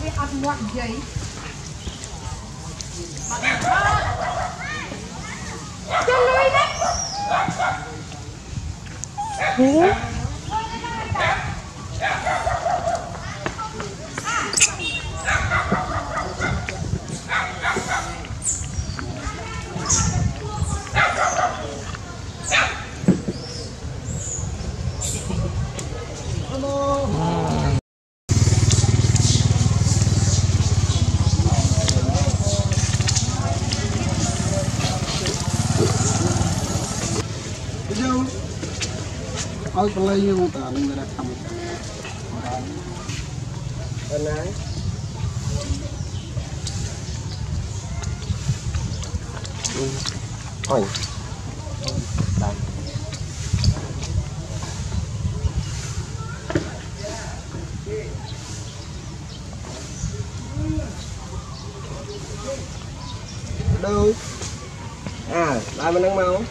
vì ăn ngoạn giấy. Cho lùi đấy. Ôi con lấy như ta người ta cầm bên này ôi đây đâu à lại mình đang mau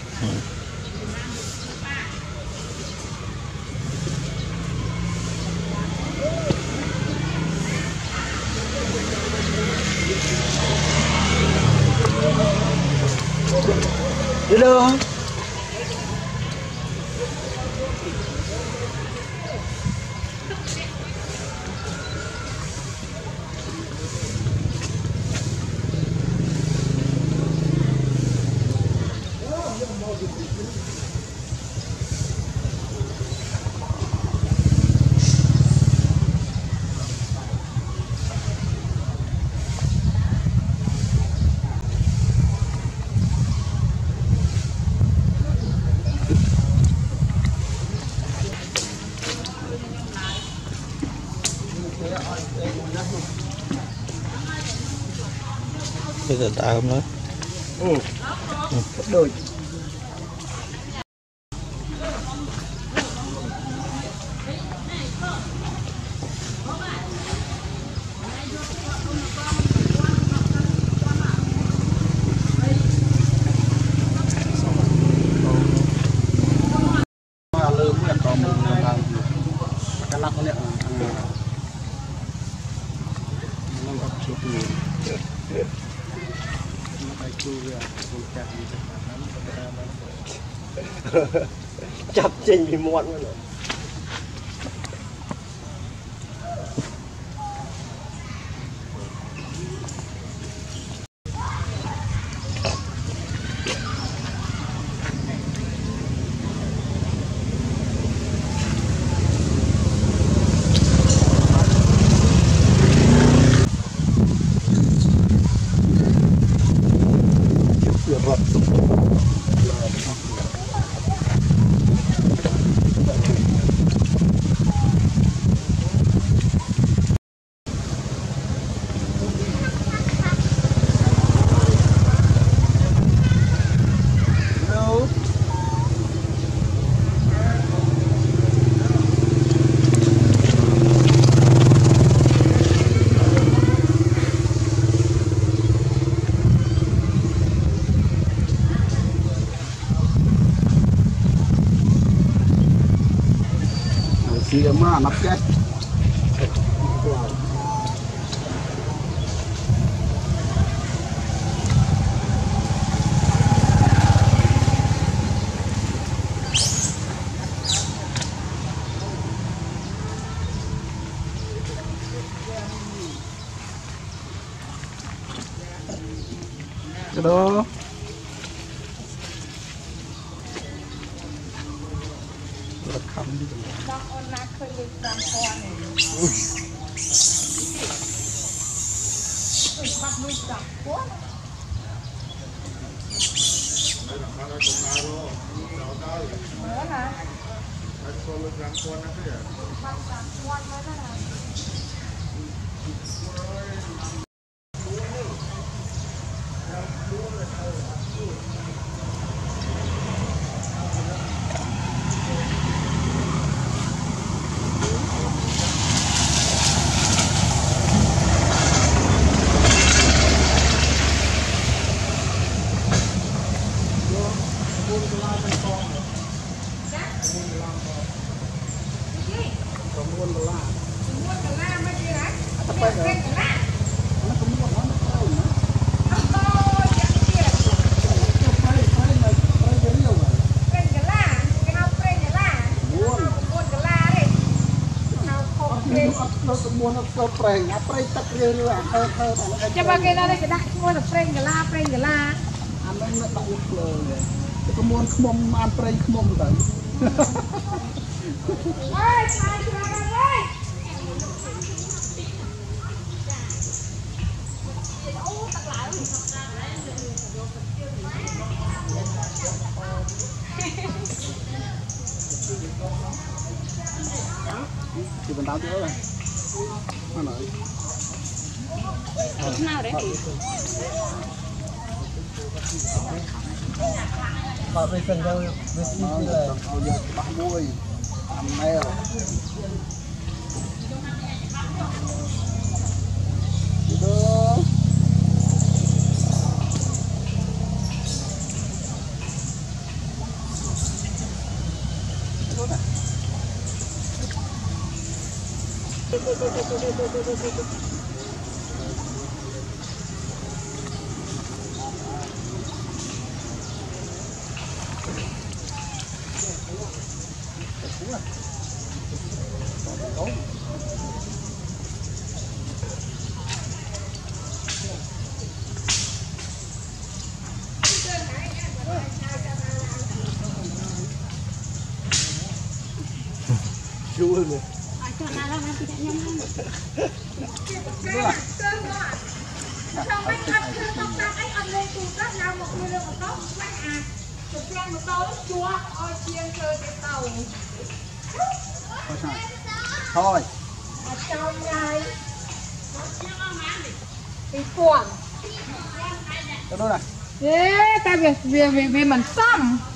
đi đâu bây giờ ta không nói đôi chập trình vì muộn rồi. Dia mah anak cat. Dodo. Rekam gitu. Bang onak kelik bang on. Empat luka pun. Mana? Hãy subscribe cho kênh Ghiền Mì Gõ để không bỏ lỡ những video hấp dẫn. nó muốn nó preng á preng tắt rêu à thơ cho ba cái đó đây cái đặt mua là preng cái la anh nó đọc lời cái muốn không ăn preng không tới ơi sai chưa ơi thì mình tao nữa rồi nó nói nào đấy họ về phần đâu về chi là họ giờ bắt muối ăn mèo Dodo chua này cho nào là tidak nyaman xong mấy anh cứ tóc tóc anh lên tù rất nào một người một tóc mấy thực ra một tàu chua ôi chiên chơi cái tàu thôi ở trong này cái cuộn Dodo này thế ta về mình xăm